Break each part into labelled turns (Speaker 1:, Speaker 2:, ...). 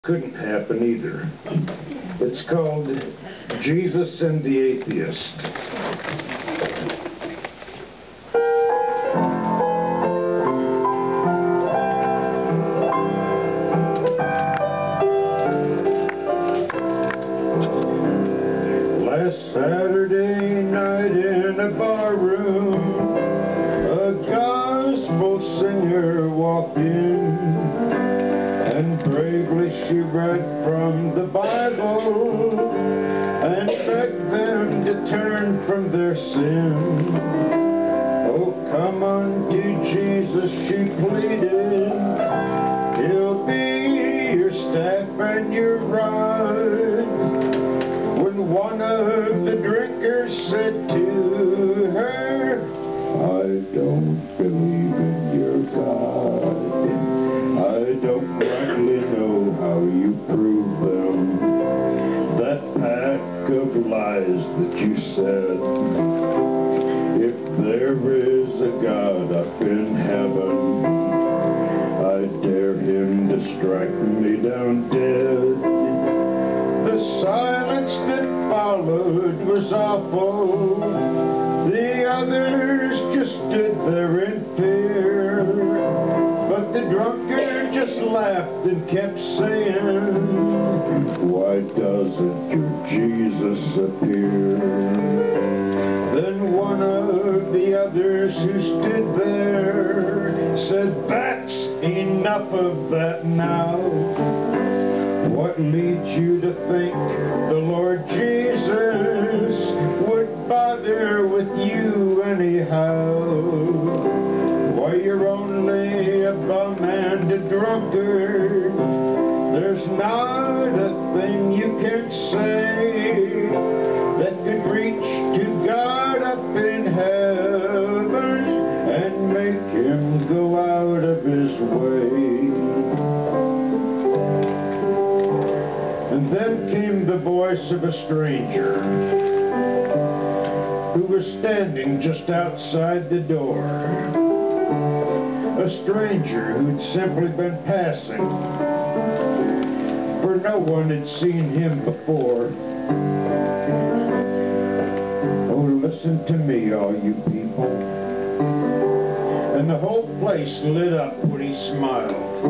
Speaker 1: Couldn't happen either. It's called Jesus and the Atheist. Last Saturday night in a bar room, a gospel singer walked in, and bravely she read from the Bible and begged them to turn from their sin. Oh, come unto Jesus, she pleaded. He'll be your staff and your rod. When one of the drinkers said to her, I don't believe in your God. I don't rightly know how you prove them. That pack of lies that you said. If there is a God up in heaven, I dare him to strike me down dead. The silence that followed was awful. The others just stood there in fear. But the drunkard just laughed and kept saying, why doesn't your Jesus appear? Then one of the others who stood there said, that's enough of that now. What leads you to think the Lord Jesus would bother with you anyhow? Why, you're only a bum and a drunkard. There's not a thing you can say that could reach to God up in heaven and make him go out of his way. And then came the voice of a stranger who was standing just outside the door. A stranger who'd simply been passing, for no one had seen him before. Oh, listen to me, all you people. And the whole place lit up when he smiled.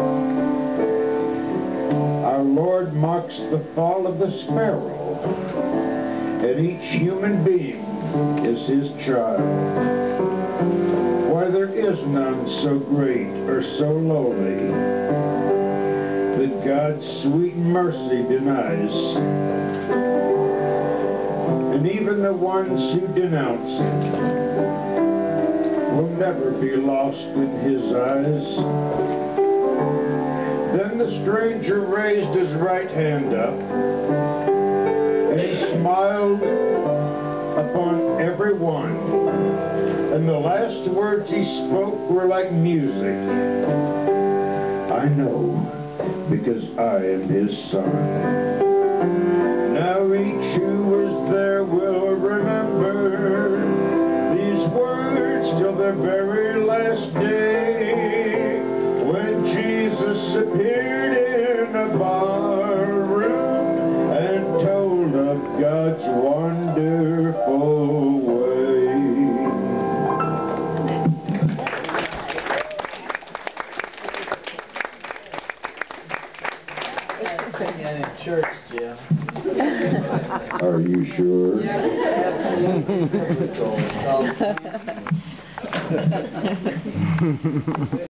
Speaker 1: Our Lord mocks the fall of the sparrow, and each human being is his child. Why, there is none so great or so lowly that God's sweet mercy denies. And even the ones who denounce it will never be lost in his eyes. Then the stranger raised his right hand up and he smiled upon everyone. And the last words he spoke were like music. I know, because I am his son. Now each who was there will remember these words till their very last day, when Jesus appeared in a bar room and told of God's wonderful way.
Speaker 2: Sing that in church, Jim.
Speaker 1: Are you sure?
Speaker 2: Yeah, absolutely.